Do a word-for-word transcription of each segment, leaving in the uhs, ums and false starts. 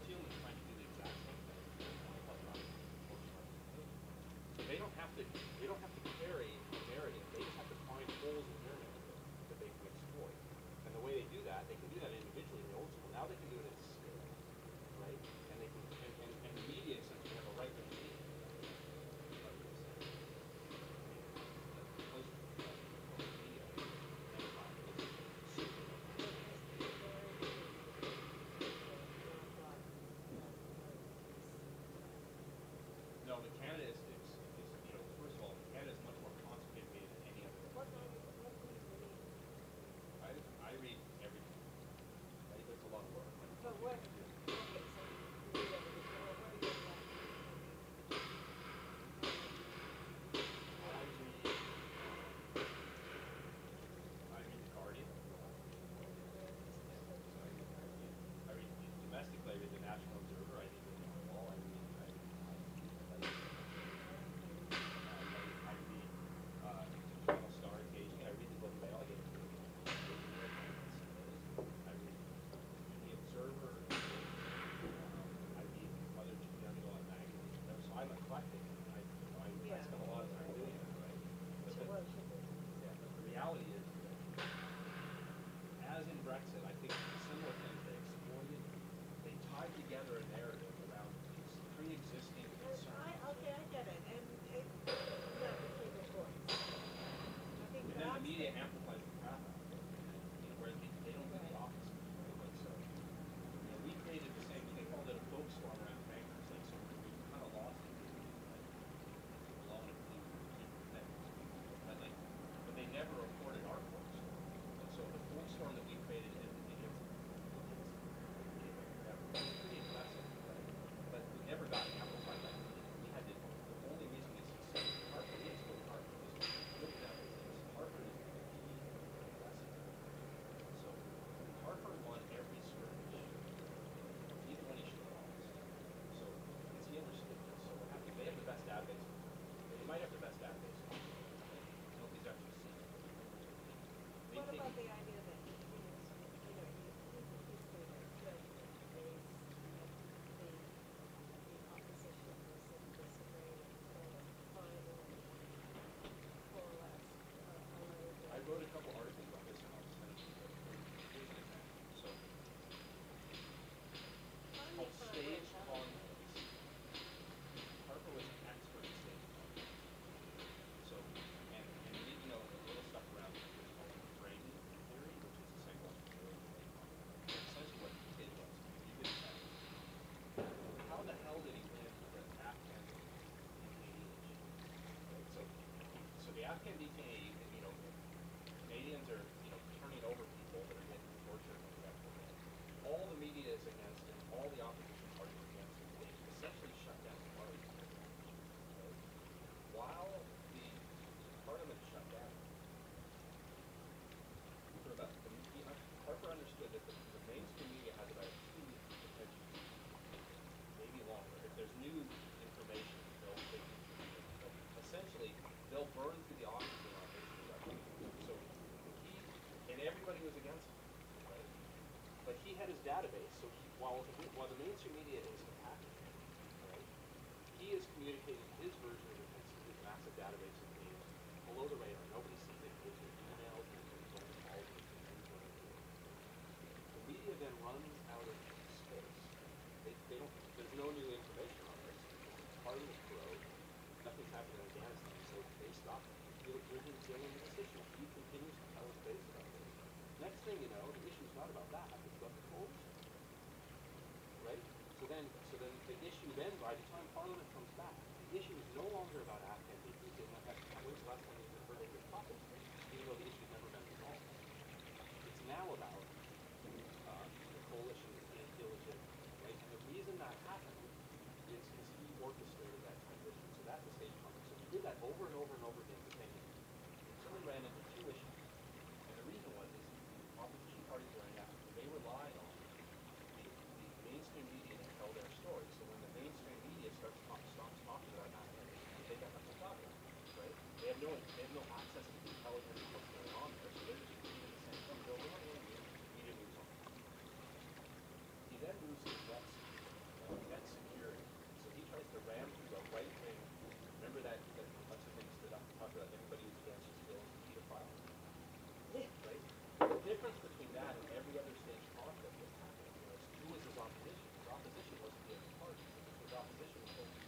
humans trying to do the exact same thing. So they don't have to they don't have to carry a narrative. They just have to find holes in their narrative that they can exploit. And the way they do that, they can do that individually in the old school. Now they can do it at scale, right? And they can and, and, and the media essentially have a right wing media. No, but Canada is, is, is, you know, first of all, Canada is much more concentrated media than any other. What kind of, what do you read? I, I read everything. Right? It's a lot of work. But what, okay, so you read everything. Well, what do you like? I read, I read The Guardian. So I read, I read, I read domestically, I read The National Observer. I read The Wall. I read, I read, I read, I read uh, Toronto Star occasionally. I read the Globe and Mail. I get into it. I read The Observer. Um, I read other general magazines. So I'm eclectic. I, you know, I, Yeah. I spend a lot of time doing it, right? But So the, what should we? yeah, but the reality is that, as in Brexit, I think similar things they exploited, they tied together a narrative around these pre-existing concerns. I, okay, I get it, and it, that became a voice. I think And then the that's media the- amplifies the crap out of it, you know, where they, they don't do the opposite, right? Like, so, you know, we created the same thing, they called it a folk storm around bankers, like, so we kind of lost it, like, alone and blue, things. But, like, but they never reported our folk storm. And so the folk storm that we created in the media, it's pretty impressive, right? But we never got amplified like we did. We had to, the only reason we succeeded, Harper, we exploited Harper, was look at that business. Harper is really impressive. So Harper won every skirmish, even when he should have lost. So, because he understood this. So what happened, they have the best database. They might have the best database. Nobody's actually seen it. They What take- about the idea that, you know, you know, you, you could keep the judgment based that the, the opposition was in disagreement and finally coalesced uh, a letter. I wrote a couple articles about this and I'll send it to you. Here's an example. So, it's called Stage Colonies. Harper was an expert in stage colonies. So, and, and you need to know a little stuff around it. There's called framing theory, which is the psychological theory of stage colonies. Essentially what he did was, he did that. How the hell did he win the Afghan detainee issue? Right? So, so the Afghan detainee, you know, Canadians are, you know, turning over people that are getting tortured and whatever. All the media is against him, all the opposition parties are against him. They essentially shut down the party. Right? While the parliament shut down, for about, the, he, Harper understood that the, the mainstream media has about a two-week attention span, maybe longer. If there's new information, they'll, they, they'll essentially, they'll burn through the oxygen on this. So he, and everybody was against him, right? But he had his database, so he, while, while the mainstream media is attacking him, right, he is communicating his version of events through his massive database of media below the radar. Nobody sees it. It's emails and phone calls and things going into it. The media then runs out of space. They, they don't, there's no new information on this. Parliament's corrode. Nothing's happening in Afghanistan, so they stop. You're, you're dealing with this issue. He continues to tell his base about this. Next thing you know, the issue's not about that. It's about the coalition. Right? So then, so then the issue then, by the time Parliament comes back, the issue is no longer about Afghan people. When's the last time you've heard of this topic? Even though the issue's never been resolved. It's now about uh, the coalition being illegitimate. Right? And the reason that happened is because he orchestrated that transition. So that's the stage coming. So he did that over and over and over again for ten years. So he ran into two issues. And the reason was is opposition parties were inadequate. They relied on the, the mainstream media to tell their story. So when the mainstream media starts talk, stops talking about that, they got nothing to talk about. Right? They have no they have no access to the intelligence of what's going on there, so they're just repeating the same thing over and over again. Media moves on. He then moves to the next difference between that and every other stage conflict that's happening was who was his opposition? His opposition wasn't the other party. His opposition was Orca.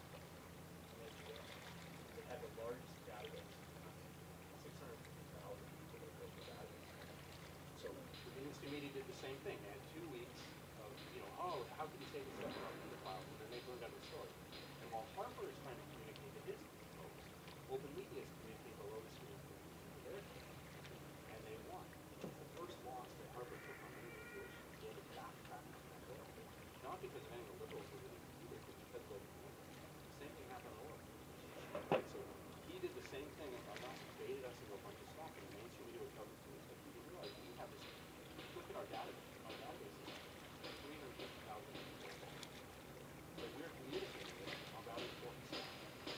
They had the largest database, six hundred fifty thousand people that built the database. So the mainstream media did the same thing. They had two weeks of, you know, oh, how could you say this stuff about pedophiles? And then they burned down the story. And while Harper is trying to communicate to his folks, open media is communicating below the screen to their folks. And they won. It's the first loss that Harper took on any negotiation to get back back on that bill. Not because of any of the liberals who really either, but because of open media. The same thing happened on Orca. Right, so he did the same thing on us, baited us into a bunch of stuff, and the mainstream media would cover it to us. Like, we didn't realize we have this. Look at our database. Our database is three hundred fifty thousand people. But we're communicating with about important stuff.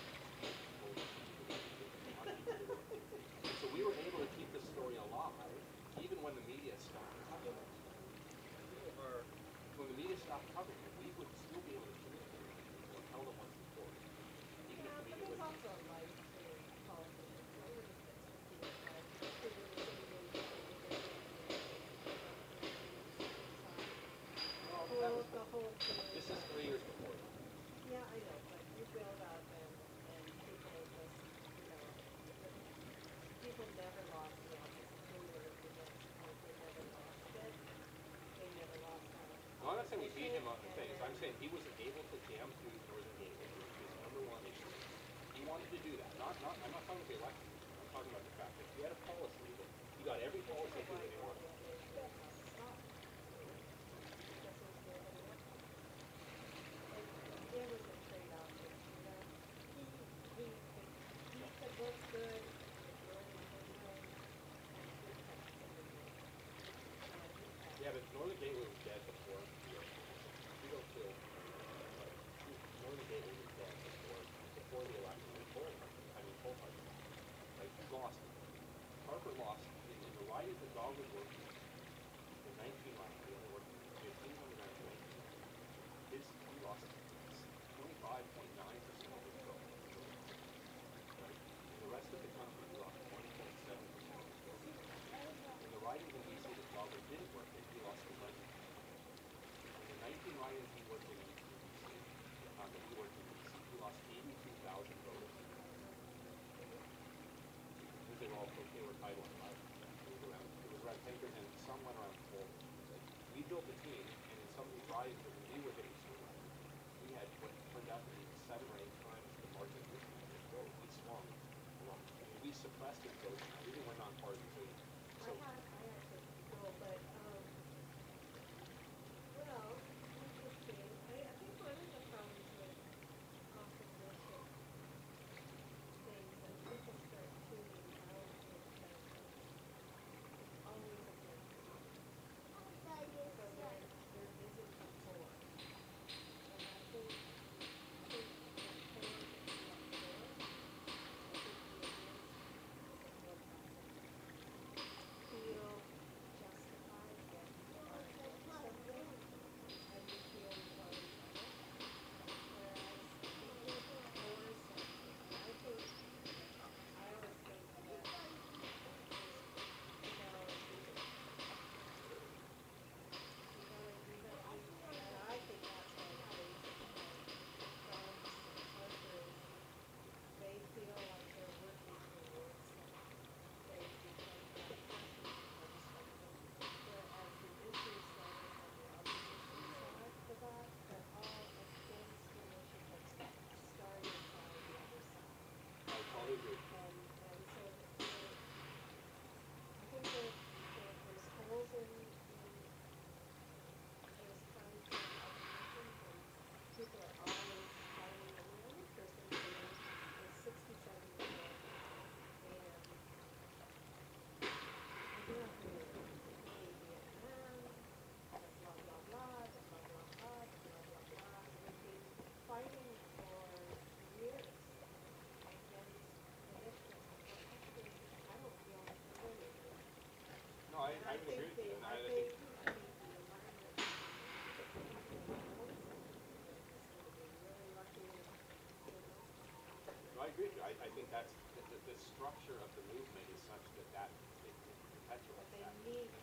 So we were able to keep the story alive, even when the media stopped covering it. Or when the media stopped covering it, we would still be able to communicate with people and tell them what's important. Even if Yeah, the but media there's wouldn't. also a life to politicians. Nobody gets to feel like they're really Well, the that whole, was, the whole thing. this is three years before that. Yeah, I know, but you build up and, and people just, you know, people never lost the office until we were against, like, they never lost it. They never lost that. Well, I'm not saying we beat him on the things. I'm saying he was able to jam through Northern Gateway, which was his number one issue. He wanted to do that. Not, not, I'm not talking about the election. I'm talking about the fact that he had a policy that he got every policy through that he wanted. There was a trade-off, you know, he, he, he could look good in the Northern Gateway, and he kept sending it. And he kept. Yeah, but Northern Gateway was dead before the election. We don't feel like Northern Gateway was dead before before the election. We told him, I mean, told him, like, he lost it. Harper lost in, in the ridings that Dog was working in nineteen ridings. He only worked fifteen on the nineteen. His he lost twenty-five point nine percent of his vote. Right? In the rest of the country, he lost twenty point seven percent of his vote. In the ridings in B C that Dogwood didn't work in, he lost the ninety. In the nineteen ridings he worked in, in B C, uh, that he worked in B C, he lost eighty-two thousand voters. Because they were all they were tied one riding. It was around it was around ten percent, and some went around four. Like, we built a team, and in some of these ridings that we were hitting so well, we had what turned out to be seven or eight times the margin of this vote. We swung a lot. I mean, we suppressed his vote, even when nonpartisan. So, I had, I actually, no, but, um, well, interesting. I, I think one of the problems with opposition things, and people start tuning out, is that it's always a good thing. So there, there isn't a core. And I think, I think the core is not there. I think the ideas support that. Feel justified that you are against something, and you feel you are entitled. Whereas people force something. And I think, I always think that, you know, you, you gotta, you gotta, you, and I think that's why they, Trump's and Harper's, they feel like they're working towards something. They become that passion becomes something. Whereas the issue side and the opposition side for that, they're all against the initiatives that started by the other side. I totally agree. And, and so there, I think there, there, there's holes in, in those kinds of oppositions, and people are always fighting. And the only person who is sixty-seven years old, and I grew up in, in Vietnam, the blah, blah, blah, the blah, blah, blah, the blah, blah, blah. We've been fighting for years against initiatives, and actually, I don't feel like we're winning here. No, I, And I I would think agree with the, you. And I I, I think, think I think the environment, if people want something from them, is gonna be really lucky, you know? no, I agree with you. I, I think that's the, the, the structure of the movement is such that that it, it But perpetuates they that. need,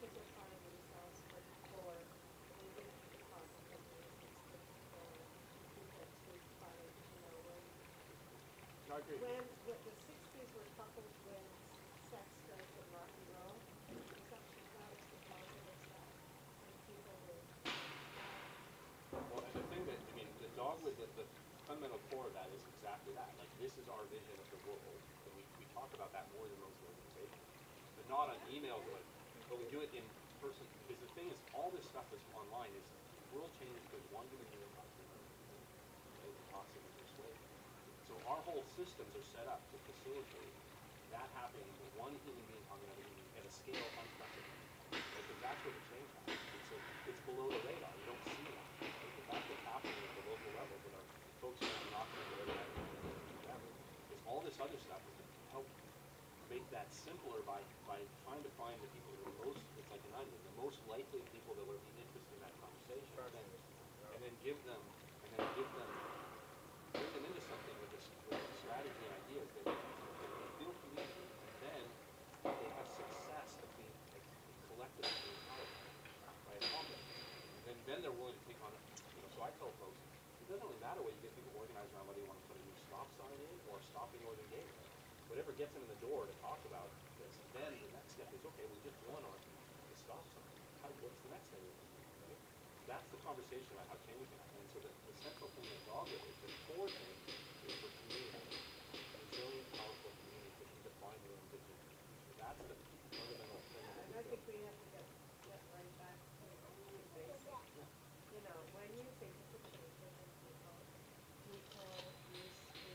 kids are finding themselves looking for maybe deposit companies that's looking for people to fight, you know, when No, I agree. when what the sixties were coupled with sex, drugs, and rock and roll, there's actually not as the positive side. And people were, um, Well, and the thing that, I mean, the dogwood, the, the fundamental core of that is exactly that. Like, this is our vision of the world, and we, we talk about that more than most organizations. But not on emails, but, but we do it in person. Because the thing is, all this stuff that's online is, the world changes because one human being talks to another human being, right? And talks in this way. So our whole systems are set up to facilitate that happening with one human being talking to another human being at a scale unprecedented. Right? Because that's where the change happens. It's, a, it's below the radar. You don't see that. Right? But that's what's happening at the local level with our folks who are knocking on the door, whatever. Is all this other stuff is to help make that simpler by, by trying to find the people that are most, it's like an onion, the most likely people that would be interested in that conversation. And then, and then give them, and then give them, bring them into something with this, with this strategy and ideas that, that they feel community, and then they have success at being, at being collectively being empowered, right, accomplished. And then, then they're willing to take on, you know, so I tell folks, it doesn't really matter whether you get people organized around whether you want to put a new stop sign in or stop the Northern Gate. Whatever gets them in the door to talk about this, then the next step is, okay, we just won on the stop sign. How, what's the next thing we want to do, right? That's the conversation about how change can happen. And so the, the central thing that dogwood is, the core thing is for community. Resilient, powerful communities that can define their own vision. That's the fundamental thing. yeah, that and we I think build. we have to get, get right back to, to basics. Yeah. You know, when you think of the changes in people, people used to,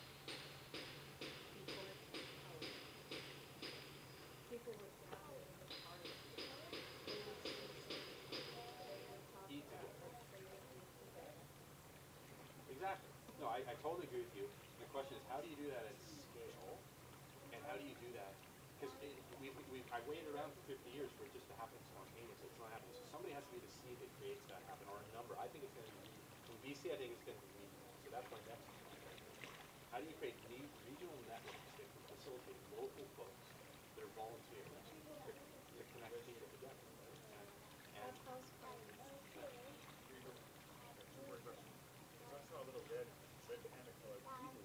people were empowered. People would gather in the park. They would sing songs. They would talk Eat about, together. like, they would eat together. Exactly. No, I, I totally agree with you. The question is, how do you do that at scale? And how do you do that? Because we, we, I waited around for fifty years for it just to happen spontaneously. It's not happening. So somebody has to be the seed that creates that happen, or a number. I think it's going to be, in B C, I think it's going to be regional. So that's my next point. How do you create ne- regional networks that can facilitate local folks that are volunteers to, to connect people together? Right? And, and Have house parties. Here you go. Okay, two more questions. So I saw a little red, red panda colored eagle.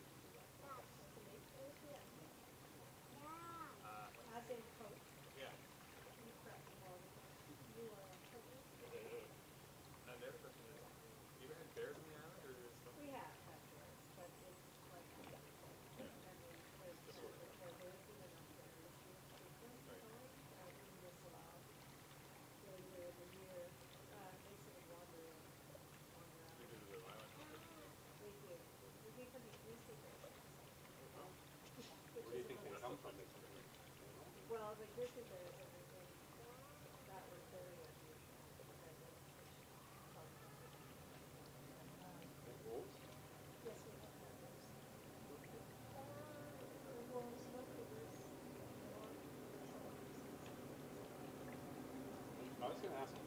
Uh, As in coat. yeah. You correct me all the time. You are a coat. And the other question is, you ever had bears on the island, or is something? We have had bears, but it's like unusual. I mean, there's, Just there, sort of. there there isn't enough bears here frequent Right. time. Uh, we miss a lot later in the year. Uh, they sort of wander in, wander out. Because of the island? They do. We we can be, we see bears Oh. which where do you is think they another come story. from? They come from Well, the grizzly bears and the, and that was very unusual. And then um, and wolves? yes, we have had those. The wolves, no cougars, no cougars. I was going to ask